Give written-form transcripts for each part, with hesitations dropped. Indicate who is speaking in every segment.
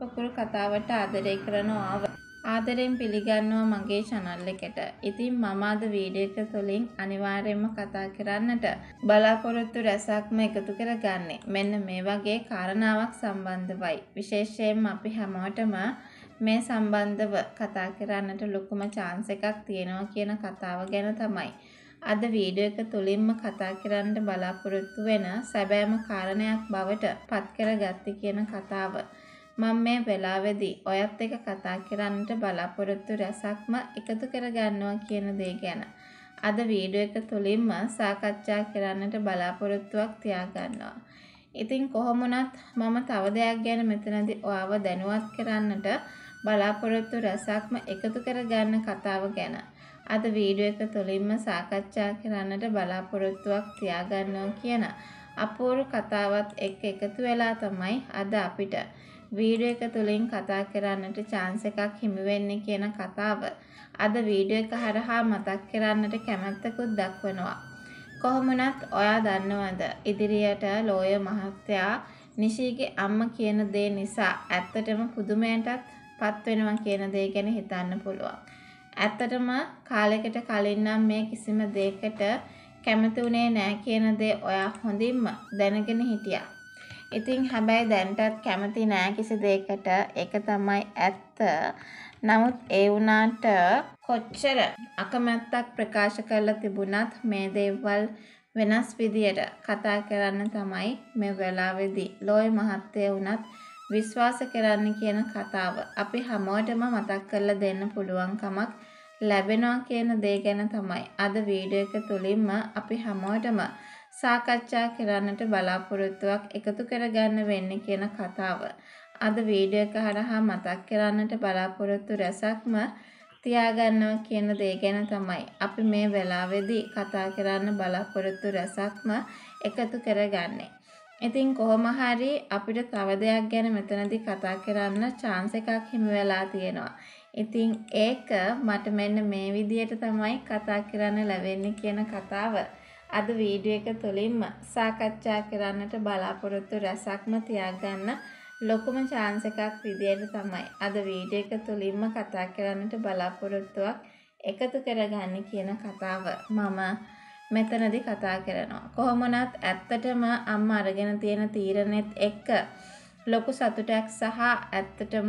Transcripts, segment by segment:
Speaker 1: පොකුරු කතාවට ආදරය කරනවා ආදරයෙන් පිළිගන්නවා මගේ channel එකට. ඉතින් මම අද වීඩියෝ එක තුලින් අනිවාර්යයෙන්ම කතා කරන්නට බලාපොරොත්තු රැසක්ම එකතු කරගන්නේ. මෙන්න මේ වගේ කාරණාවක් සම්බන්ධවයි. විශේෂයෙන්ම අපි හැමෝටම මේ සම්බන්ධව කතා කරන්නට ලොකුම chance එකක් තියෙනවා කියන කතාව ගැන තමයි අද වීඩියෝ එක තුලින්ම කතා කරන්න බලාපොරොත්තු වෙන සැබෑම කාරණයක් බවට පත් කරගත්තේ කියන කතාව. මම මේ වෙලාවේදී ඔයත් එක්ක කතා කරන්නට බලාපොරොත්තු රැසක්ම එකතු කරගන්නවා කියන දේ ගැන අද වීඩියෝ එක තුලින්ම සාකච්ඡා කරන්නට බලාපොරොත්තුවක් තියාගන්නවා. ඉතින් කොහොම වුණත් මම තව දෙයක් ගැන මෙතනදී ඔයාව දැනුවත් කරන්නට බලාපොරොත්තු රැසක්ම එකතු කරගන්න කතාව ගැන අද වීඩියෝ එක තුලින්ම සාකච්ඡා කරන්නට බලාපොරොත්තුවක් තියාගන්නවා කියන අපූර්ව කතාවත් එක්ක එකතු වෙලා තමයි අද අපිට වීඩියෝ එක තුලින් කතා කරන්නට chance එකක් හිමි වෙන්නේ කියන කතාව අද වීඩියෝ එක හරහා මතක් කරන්නට කැමැත්තකුත් දක්වනවා. කොහොම වුණත් ඔයා දන්නවද ඉදිරියට ලෝය මහත්තයා නිෂීගේ අම්මා කියන දේ නිසා ඇත්තටම පුදුමයටත් පත් වෙනවා කියන දේ ගැන හිතන්න පුළුවන්. ඇත්තටම කාලයකට කලින් නම් මේ කිසිම දෙයකට කැමති උනේ නැහැ කියන දේ ඔයා හොඳින්ම දැනගෙන හිටියා. ඉතින් හැබැයි දැන්ටත් කැමති නෑ කිසි දෙයකට. ඒක තමයි ඇත්ත. නමුත් ඒ වුණාට කොච්චර අකමැත්තක් ප්‍රකාශ කරලා තිබුණත් මේ දේවල් වෙනස් විදියට කතා කරන්න තමයි මේ වෙලාවේදී ලෝයි මහත්තයා වුණත් විශ්වාස කරන්න කියන කතාව අපි හැමෝටම මතක් කරලා දෙන්න පුළුවන් කමක් ලැබෙනවා කියන දේ ගැන තමයි අද වීඩියෝ එක තුලින්ම අපි හැමෝටම සාකච්ඡා කරන්නට බලාපොරොත්තුවක් එකතු කරගන්න වෙන්නේ කියන කතාව අද වීඩියෝ එක හරහා මතක් කරන්නට බලාපොරොත්තු රැසක්ම තියාගන්නවා කියන දේ ගැන තමයි අපි මේ වෙලාවේදී කතා කරන්න බලාපොරොත්තු රැසක්ම එකතු කරගන්නේ. ඉතින් කොහොම හරි අපිට තව දෙයක් ගැන මෙතනදී කතා කරන්න chance එකක් හිමි වෙලා තියෙනවා. ඉතින් ඒක මට මෙන්න මේ විදියට තමයි කතා කරන්න ලැබෙන්නේ කියන කතාව අද වීඩියෝ එක තුලින්ම සාකච්ඡා කරන්නට බලාපොරොත්තු රැසක්ම තියාගන්න ලොකුම chance එකක් විදියට තමයි අද වීඩියෝ එක තුලින්ම කතා කරන්නට බලාපොරොත්තුවක් එකතු කරගන්නේ කියන කතාව මම මෙතනදී කතා කරනවා. කොහොම වුණත් ඇත්තටම අම්මා අරගෙන තියෙන තීරණෙත් එක්ක ලොකු සතුටක් සහ ඇත්තටම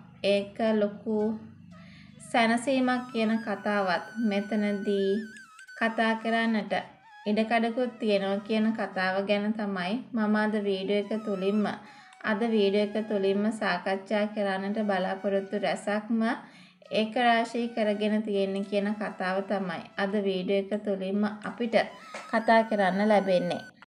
Speaker 1: ඒක ලොකු සැනසීමක් කියන කතාවත් මෙතනදී කතා කරන්නට ඉඩකඩකුත් තියෙනවා කියන කතාව ගැන තමයි මම අද වීඩියෝ එක තුලින්ම සාකච්ඡා කරන්නට බලාපොරොත්තු රැසක්ම ඒක රාශී කරගෙන තියෙන්නේ කියන කතාව තමයි අද වීඩියෝ එක තුලින්ම අපිට කතා කරන්න ලැබෙන්නේ.